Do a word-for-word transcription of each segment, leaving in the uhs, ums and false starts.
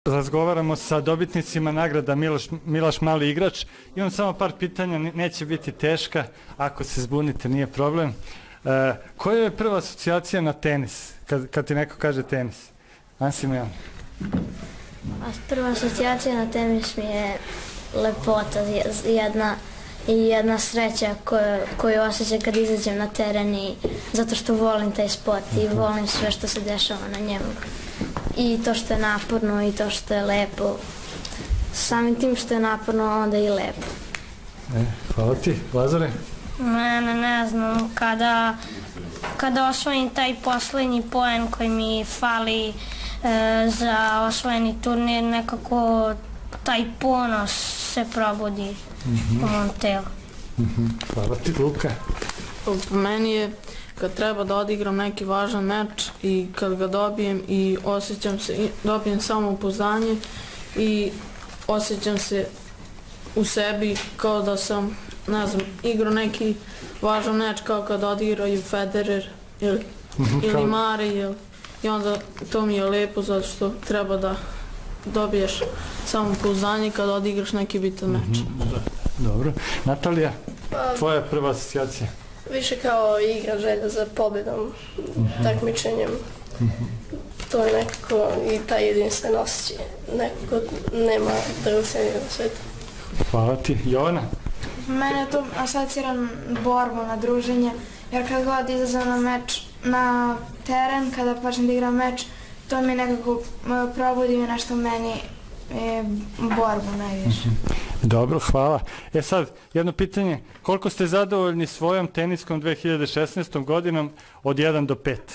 Razgovaramo sa dobitnicima nagrada Miloš, Miloš Mali igrač. Imam samo par pitanja, neće biti teška, ako se zbunite nije problem. E, koja je prva asocijacija na tenis, kad, kad ti neko kaže tenis? Ansimejan. Prva asocijacija na tenis mi je lepota, jedna, i jedna sreća koju, koju osjećam kad izađem na teren, i zato što volim taj sport i volim sve što se dešava na njemu. I to što je naporno i to što je lepo. Samim tim što je naporno, onda i lepo. E, hvala ti. Lazare? Mene ne znam, kada, kada osvojim taj poslednji poen koji mi fali e, za osvojeni turnir, nekako taj ponos se probudi mm-hmm. u mom telu. Mm-hmm. Hvala ti. Luka? Meni je kad treba da odigram neki važan meč i kad ga dobijem i osjećam se, dobijem samopouzdanje i osjećam se u sebi kao da sam, ne znam, igrao neki važan meč kao kad odigraju Federer ili, mm-hmm. ili Mare ili, i onda to mi je lepo zato što treba da dobiješ samopouzdanje kad odigraš neki bitan meč. Mm-hmm. Dobro. Natalija, tvoja je prva asocijacija? Više kao igra, želja za pobjedom, mm-hmm. takmičenjem. Mm-hmm. To je nekako i taj jedinstven osjećaj. Nekako nema drugcenja na svijetu. Hvala ti. Jovana? Mene to asociram borbu na druženje, jer kad god izlazam na meč, na teren, kada počnem da igram meč, to mi nekako probudi mi nešto meni e, borbu najviše. Mm-hmm. Dobro, hvala. E sad, jedno pitanje, koliko ste zadovoljni svojom teniskom dve hiljade šesnaestom godinom od jedan do pet?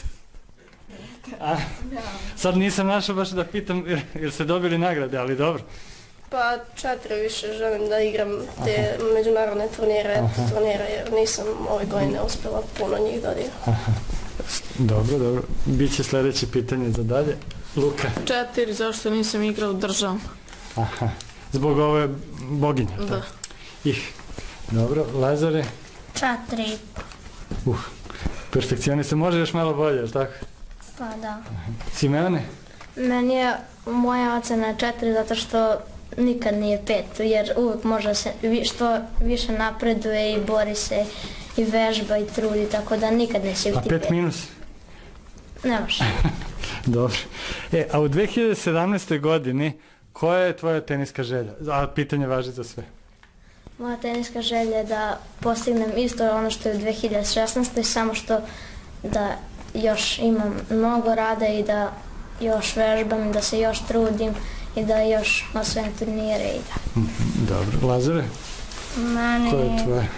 A, sad nisam našao baš da pitam jer ste dobili nagrade, ali dobro. Pa četiri više želim da igram te Aha. međunarodne turnire, turnire jer nisam ove godine uspjela puno njih da odigram. Aha. Dobro, dobro. Biće sljedeće pitanje za dalje. Luka? Četiri, zašto nisam igrao državom. Aha. Zbog ove boginje? Da. Ih. Dobro, Lazare? Četiri. Uh, perfekcionista, može još malo bolje, je li tako? Pa da. Simeone? Meni je moja ocena četiri zato što nikad nije pet, jer uvijek može se, što više napreduje i bori se i vežba i trudi, tako da nikad neće biti pet. A pet minus? Ne može. Dobro. E, a u dve hiljade sedamnaestoj godini koja je tvoja teniska želja? A pitanje važi za sve. Moja teniska želja je da postignem isto ono što je u dve hiljade šesnaestoj, samo što da još imam mnogo rada i da još vežbam, da se još trudim i da još osvojim turnire i da. Dobro. Lazare? Meni, koja je tvoja?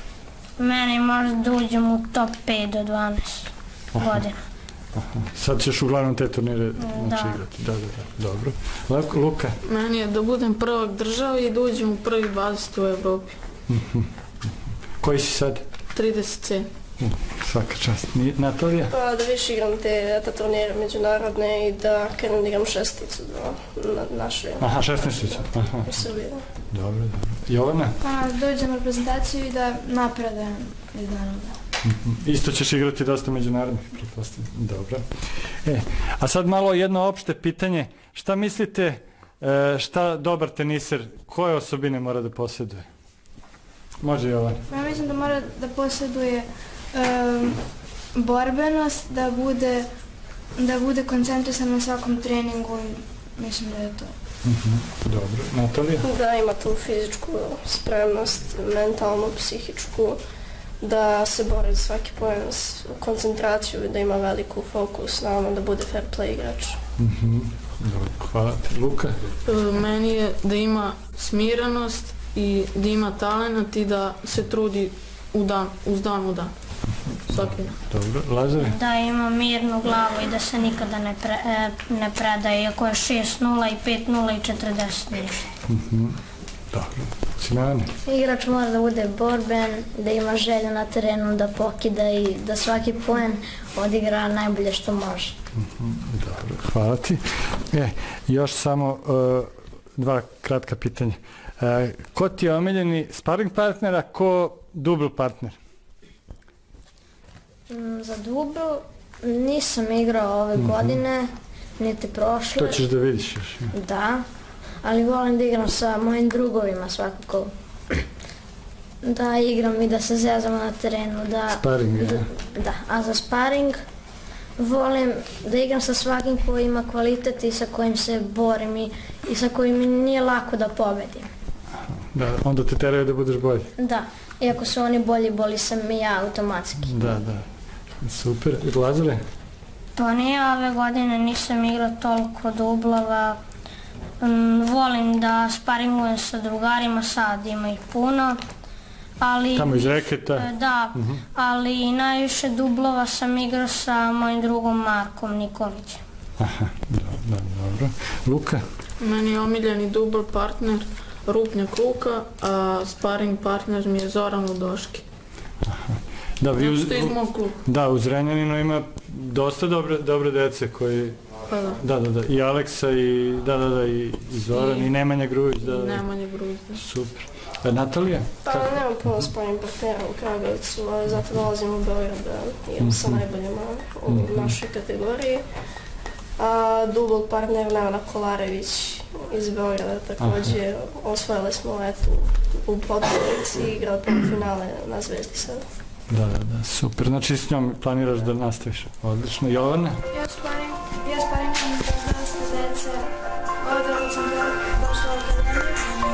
Meni možda da uđem u top pet do dvanaest Aha. godina. Aha. Sad ćeš uglavnom te turnire znači, da. igrati. Da, da, da. Dobro. Luka? Meni je da budem prvak države i da uđem u prvi dvadeset u Evropi. Mm-hmm. Koji si sad? trideset sedam. Mm, svaka čast. Natalija? Pa da više igram te, te turnire međunarodne i da krenem da igram šesticu do na, naše. Aha, šestnaesticu. Aha. U Srbiji. Dobro, dobro. Jovana? Pa da uđem na reprezentaciju i da napredujem iz dana u dan. Mm-hmm. Isto ćeš igrati dosta međunarodnih, pretpostavljam. Dobro. E, a sad malo jedno opšte pitanje. Šta mislite, e, šta dobar teniser, koje osobine mora da posjeduje? Može Jovan? Ja mislim da mora da posjeduje um, borbenost, da bude, da bude koncentrisan na svakom treningu i mislim da je to. Mm-hmm. Dobro. Natalija? Da ima tu fizičku spremnost, mentalnu, psihičku, da se bori za svaki poen, koncentraciju, da ima veliku fokus, naravno da bude fair play igrač. Mm-hmm. Dobro, hvala. Luka? Meni je da ima smirenost i da ima talent i da se trudi u dan, uz dan u dan. Svaki dan. Dobro, Lazare? Da ima mirnu glavu i da se nikada ne, pre, ne predaje, iako je šest nula i pet nula i četrdeset ništa. Mm-hmm. Dobro. Simeone? Igrač mora da bude borben, da ima želju na terenu, da pokida i da svaki poen odigra najbolje što može. Mm-hmm. Dobro, hvala ti. E, još samo uh, dva kratka pitanja. Uh, ko ti je omiljeni sparing partner, a ko dubl partner? Mm, za dubl nisam igrao ove mm-hmm. godine, niti prošle. To ćeš da vidiš još. Da, ali volim da igram sa mojim drugovima svakako. Da igram i da se zezamo na terenu. Da, Sparing, je. Da, da, a za sparing volim da igram sa svakim koji ima kvalitet i sa kojim se borim i, i sa kojim mi nije lako da pobedim. Da, onda te teraju da budeš bolji. Da, iako su oni bolji, bolji sam i ja automatski. Da, da. Super. I Lazare? Pa nije, ove godine nisam igrao toliko dublova. Um, volim da sparingujem sa drugarima, sad ima ih puno. Ali, Tamo iz reketa? Da, uh-huh. ali najviše dublova sam igrao sa mojim drugom Markom Nikolićem. Aha, da, da, dobro. Luka? Meni je omiljeni dubl partner Rupnjak Luka, a sparing partner mi je Zoran Ludoški. Aha. Da, vi uz, da, u Zrenjaninu ima dosta dobre, dobre dece koji... Pa da. Da, da, da, i Aleksa i, da, da, da, i, i Zoran i, i Nemanja Grujić. Da, i Nemanja Grujić, da. Super. A Natalija? Pa nemam puno sparing partnera u Kragujevcu, ali zato dolazim u Beograd da igram sa najboljima u mm-hmm. našoj kategoriji. A dubl partner Nevena Kolarević iz Beograda također. Osvojili smo eto u Podgorici i igrali polufinale na Zvezdi sada. Da, da, da, super. Znači s njom planiraš da nastaviš. Odlično. Jovana? Ja sparing, ja sparing s dosta dece. Ovdje sam došla u akademiju.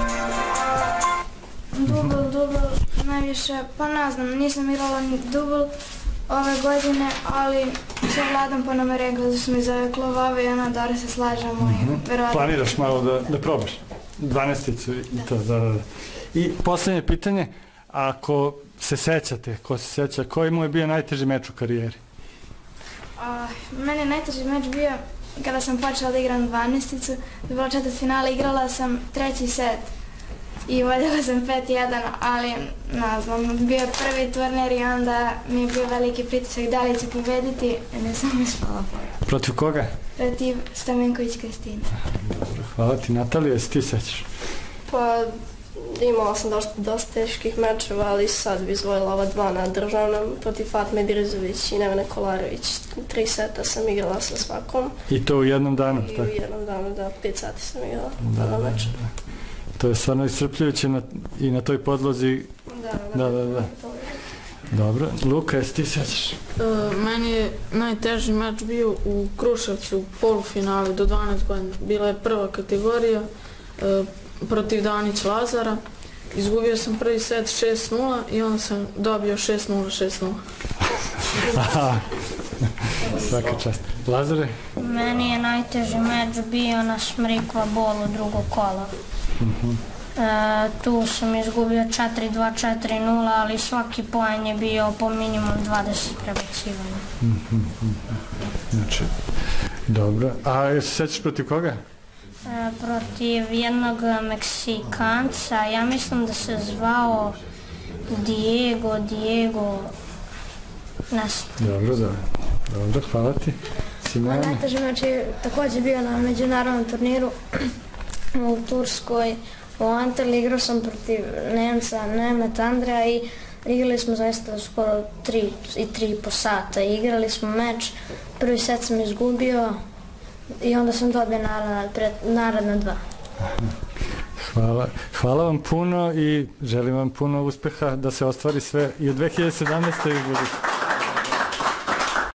Dubl, dubl, najviše, pa ne znam, nisam igrala ni dubl ove godine, ali sa Vladom pa nam je rekla da su mi zove Klovave i ona da se slažemo mm-hmm. i verovatno. Planiraš malo da, da probaš? dvanaesticu i da. to, da, da, da. I posljednje pitanje, ako se sećate, ko se seća, koji mu je bio najteži meč u karijeri? A, meni je najteži meč bio kada sam počela da igram dvanaesticu, da je bila četvrt finala, igrala sam treći set i vodila sam pet jedan, ali ne znam, bio je prvi turnir i onda mi je bio veliki pritisak da li ću pobediti i nisam uspela. Protiv koga? Protiv Stamenković Kristina. Dobro, hvala ti. Natalija, jesi ti sećaš? Pa imala sam dosta, dosta teških mečeva, ali sad bi izvojila ova dva na državnom protiv Fatme Dirizović i Nevene Kolarević. Tri seta sam igrala sa svakom. I to u jednom danu? I tako? u jednom danu, da, pet sati sam igrala da, na da, meču. Da. To je stvarno iscrpljujuće na, i na toj podlozi. Da, da, da. da, da. Dobro. Luka, jesi ti sećaš? E, meni je najteži meč bio u Kruševcu u polufinali do dvanaest godina. Bila je prva kategorija e, protiv Danić Lazara. Izgubio sam prvi set šest nula i onda sam dobio šest nula, šest nula. Svaka čast. Lazare? Meni je najteži meč bio na Smrikva bolu drugog kola. Mm-hmm. E, tu sam izgubio četiri dva, četiri nula, ali svaki poen je bio po minimum dvadeset prebacivanja. Mm-hmm. Znači, dobro. A jesi sećaš protiv koga? E, protiv jednog Meksikanca, ja mislim da se zvao Diego, Diego, ne znam. Dobro, dobro. Dobro, hvala ti. Simona? Najteži meč je također bio na međunarodnom turniru u Turskoj. U Antaliji igrao sam protiv Nemca, Nemet Andreja i igrali smo zaista skoro tri i tri i po sata. I igrali smo meč, prvi set sam izgubio i onda sam dobio naredna dva. Hvala. Hvala vam puno i želim vam puno uspeha da se ostvari sve i u dve hiljade sedamnaestoj godini.